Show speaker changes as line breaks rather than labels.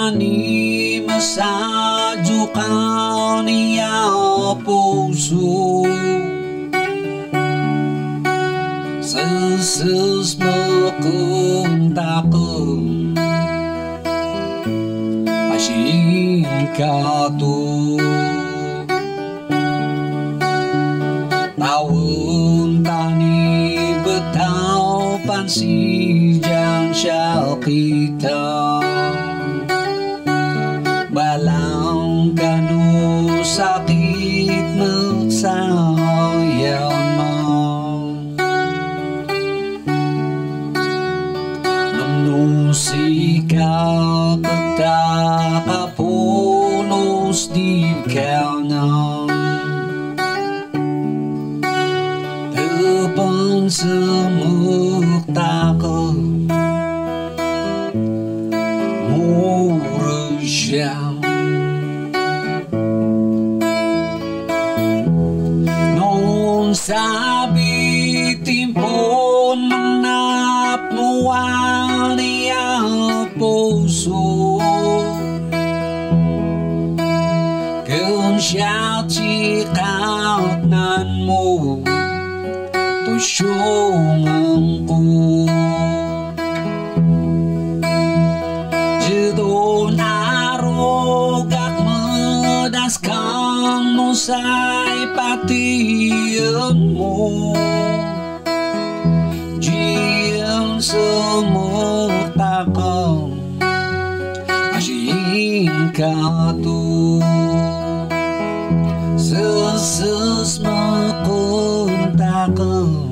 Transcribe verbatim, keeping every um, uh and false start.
tani masajukan iya puso seses mekuntakun asyik katu tahun tani betau pansi jang syal kita balang kanu sakit nagsayaw mo namnusika pagkakapunos di kanan tepang semuktakal murah siya non sabi timpon menap mual dia puso kun siya cikaut nan mo to syungang ko jidon arogak medaskan mo say patiyan mo jiyan semutakaw asyik katu seses mekuntakal